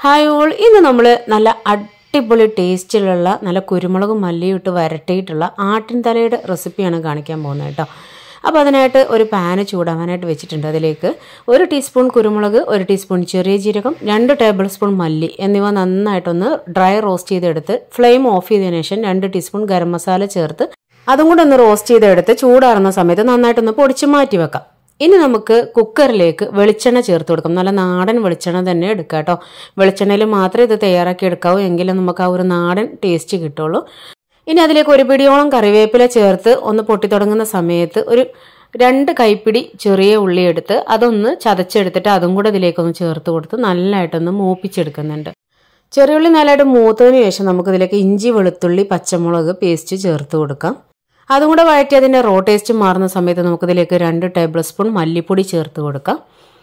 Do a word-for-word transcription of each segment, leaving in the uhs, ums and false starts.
Hi all, ഇന്ന് നമ്മൾ നല്ല അടിപൊളി ടേസ്റ്റിലുള്ള നല്ല കുരുമുളകും മല്ലിയും ഇട്ട് വരട്ടിയിട്ടുള്ള ആട്ടിൻ തലയുടെ റെസിപ്പിയാണ് കാണിക്കാൻ പോകുന്നത് കേട്ടോ. അപ്പോൾ അതിനായിട്ട് ഒരു പാന് ചൂടാവാനായിട്ട് വെച്ചിട്ടുണ്ട്. അതിലേക്ക് ഒരു ടീസ്പൂൺ കുരുമുളക്, ഒരു ടീസ്പൂൺ ചെറിയ ജീരകം, രണ്ട് ടേബിൾ സ്പൂൺ മല്ലി എന്നിവ നന്നായിട്ടൊന്ന് ഡ്രൈ റോസ്റ്റ് ചെയ്തെടുത്ത് ഫ്ലെയിം ഓഫ് ചെയ്തതിനു ശേഷം രണ്ട് ടീസ്പൂൺ ഗരം മസാല ചേർത്ത് അതും കൂടെ ഒന്ന് റോസ്റ്റ് ചെയ്തെടുത്ത് ചൂടാറുന്ന സമയത്ത് നന്നായിട്ടൊന്ന് പൊടിച്ച് മാറ്റി വെക്കാം. ഇനി നമുക്ക് കുക്കറിലേക്ക് വെളിച്ചെണ്ണ ചേർത്ത് കൊടുക്കാം. നല്ല നാടൻ വെളിച്ചെണ്ണ തന്നെ എടുക്കാം കേട്ടോ. വെളിച്ചെണ്ണയിൽ മാത്രമേ ഇത് തയ്യാറാക്കി എടുക്കാവൂ, എങ്കിലും നമുക്ക് ആ ഒരു നാടൻ ടേസ്റ്റ് കിട്ടുള്ളൂ. ഇനി അതിലേക്ക് ഒരു പിടിയോളം കറിവേപ്പില ചേർത്ത് ഒന്ന് പൊട്ടി തുടങ്ങുന്ന സമയത്ത് ഒരു രണ്ട് കൈപ്പിടി ചെറിയ ഉള്ളി എടുത്ത് അതൊന്ന് ചതച്ചെടുത്തിട്ട് അതും കൂടെ ഇതിലേക്കൊന്ന് ചേർത്ത് കൊടുത്ത് നല്ലതായിട്ടൊന്ന് മൂപ്പിച്ചെടുക്കുന്നുണ്ട്. ചെറിയ ഉള്ളി നല്ലതായിട്ട് മൂത്തതിന് ശേഷം നമുക്കിതിലേക്ക് ഇഞ്ചി, വെളുത്തുള്ളി, പച്ചമുളക് പേസ്റ്റ് ചേർത്ത് കൊടുക്കാം. അതും കൂടെ വഴറ്റി അതിൻ്റെ റോ ടേസ്റ്റ് മാറുന്ന സമയത്ത് നമുക്കിതിലേക്ക് രണ്ട് ടേബിൾ സ്പൂൺ മല്ലിപ്പൊടി ചേർത്ത് കൊടുക്കാം.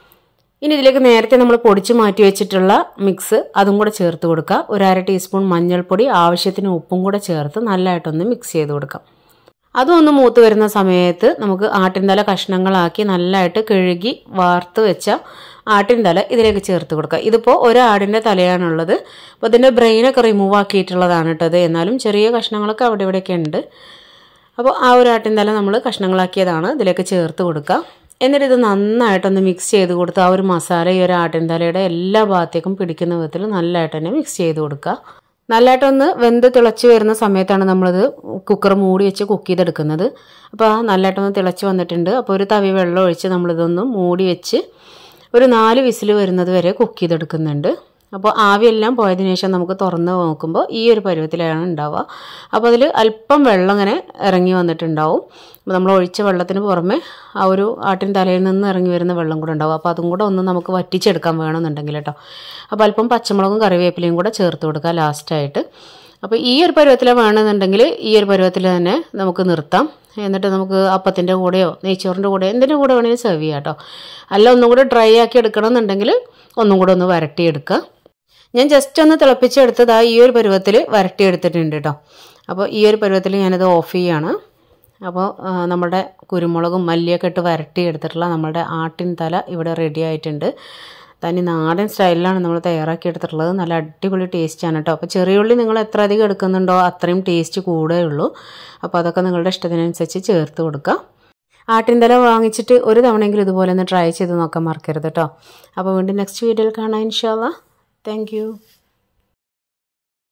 ഇനി ഇതിലേക്ക് നേരത്തെ നമ്മൾ പൊടിച്ച് മാറ്റി വെച്ചിട്ടുള്ള മിക്സ് അതും കൂടെ ചേർത്ത് കൊടുക്കുക. ഒരു അര ടീസ്പൂൺ മഞ്ഞൾപ്പൊടി, ആവശ്യത്തിന് ഉപ്പും കൂടെ ചേർത്ത് നല്ലതായിട്ടൊന്ന് മിക്സ് ചെയ്ത് കൊടുക്കാം. അതും ഒന്ന് മൂത്ത് വരുന്ന സമയത്ത് നമുക്ക് ആട്ടിൻതല കഷ്ണങ്ങളാക്കി നല്ലതായിട്ട് കഴുകി വാർത്ത് വെച്ച ആട്ടിൻതല ഇതിലേക്ക് ചേർത്ത് കൊടുക്കുക. ഇതിപ്പോൾ ഒരാടിൻ്റെ തലയാണുള്ളത്. അപ്പോൾ ഇതിൻ്റെ ബ്രെയിനൊക്കെ റിമൂവ് ആക്കിയിട്ടുള്ളതാണ് കേട്ടത്. എന്നാലും ചെറിയ കഷ്ണങ്ങളൊക്കെ അവിടെ ഇവിടെയൊക്കെ ഉണ്ട്. അപ്പോൾ ആ ഒരു ആട്ടിൻതല നമ്മൾ കഷ്ണങ്ങളാക്കിയതാണ് ഇതിലേക്ക് ചേർത്ത് കൊടുക്കുക. എന്നിട്ട് ഇത് നന്നായിട്ടൊന്ന് മിക്സ് ചെയ്ത് കൊടുത്ത് ആ ഒരു മസാല ഈ ഒരു ആട്ടിൻതലയുടെ എല്ലാ ഭാഗത്തേക്കും പിടിക്കുന്ന വിധത്തിൽ നല്ലതായിട്ട് തന്നെ മിക്സ് ചെയ്ത് കൊടുക്കുക. നല്ലതായിട്ടൊന്ന് വെന്ത് തിളച്ച് വരുന്ന സമയത്താണ് നമ്മളിത് കുക്കർ മൂടി വെച്ച് കുക്ക് ചെയ്തെടുക്കുന്നത്. അപ്പോൾ ആ നല്ലതായിട്ടൊന്ന് തിളച്ച് വന്നിട്ടുണ്ട്. അപ്പോൾ ഒരു തവി വെള്ളം ഒഴിച്ച് നമ്മളിതൊന്ന് മൂടി വെച്ച് ഒരു നാല് വിസിൽ വരുന്നത് വരെ കുക്ക് ചെയ്തെടുക്കുന്നുണ്ട്. അപ്പോൾ ആവിയെല്ലാം പോയതിനു ശേഷം നമുക്ക് തുറന്ന് നോക്കുമ്പോൾ ഈ ഒരു പരുവത്തിലാണ് ഉണ്ടാവുക. അപ്പോൾ അതിൽ അല്പം വെള്ളം ഇങ്ങനെ ഇറങ്ങി വന്നിട്ടുണ്ടാവും. അപ്പോൾ നമ്മൾ ഒഴിച്ച വെള്ളത്തിന് പുറമെ ആ ഒരു ആട്ടിൻ തലയിൽ നിന്ന് ഇറങ്ങി വരുന്ന വെള്ളം കൂടെ ഉണ്ടാവും. അപ്പോൾ അതും കൂടെ ഒന്ന് നമുക്ക് വറ്റിച്ചെടുക്കാൻ വേണമെന്നുണ്ടെങ്കിൽ കേട്ടോ. അപ്പോൾ അല്പം പച്ചമുളകും കറിവേപ്പിലയും കൂടെ ചേർത്ത് കൊടുക്കുക ലാസ്റ്റായിട്ട്. അപ്പോൾ ഈ ഒരു പരുവത്തിൽ വേണമെന്നുണ്ടെങ്കിൽ ഈ ഒരു പരുവത്തിൽ തന്നെ നമുക്ക് നിർത്താം. എന്നിട്ട് നമുക്ക് അപ്പത്തിൻ്റെ കൂടെയോ നെയ്ച്ചോറിൻ്റെ കൂടെയോ എന്തിൻ്റെ കൂടെ വേണമെങ്കിലും സെർവ് ചെയ്യാം കേട്ടോ. അല്ല ഒന്നും കൂടെ ഡ്രൈ ആക്കി എടുക്കണമെന്നുണ്ടെങ്കിൽ ഒന്നും കൂടെ ഒന്ന് വരട്ടിയെടുക്കുക. ഞാൻ ജസ്റ്റ് ഒന്ന് തിളപ്പിച്ചെടുത്തത് ആ ഈ ഒരു പരുവത്തിൽ വരട്ടിയെടുത്തിട്ടുണ്ട് കേട്ടോ. അപ്പോൾ ഈ ഒരു പരുവത്തിൽ ഞാനത് ഓഫ് ചെയ്യാണ്. അപ്പോൾ നമ്മുടെ കുരുമുളകും മല്ലിയൊക്കെ ഇട്ട് വരട്ടിയെടുത്തിട്ടുള്ള നമ്മുടെ ആട്ടിൻ തല ഇവിടെ റെഡി ആയിട്ടുണ്ട്. തനി നാടൻ സ്റ്റൈലിലാണ് നമ്മൾ തയ്യാറാക്കിയെടുത്തിട്ടുള്ളത്. നല്ല അടിപൊളി ടേസ്റ്റാണ് കേട്ടോ. അപ്പോൾ ചെറിയുള്ളി നിങ്ങൾ എത്ര അധികം എടുക്കുന്നുണ്ടോ അത്രയും ടേസ്റ്റ് കൂടുകയുള്ളൂ. അപ്പോൾ അതൊക്കെ നിങ്ങളുടെ ഇഷ്ടത്തിനനുസരിച്ച് ചേർത്ത് കൊടുക്കുക. ആട്ടിൻതല വാങ്ങിച്ചിട്ട് ഒരു തവണയെങ്കിലും ഇതുപോലെ ഒന്ന് ട്രൈ ചെയ്ത് നോക്കാൻ മറക്കരുത് കേട്ടോ. അപ്പോൾ വീണ്ടും നെക്സ്റ്റ് വീഡിയോയിൽ കാണാം ഇൻഷാ അല്ലാഹ്. Thank you.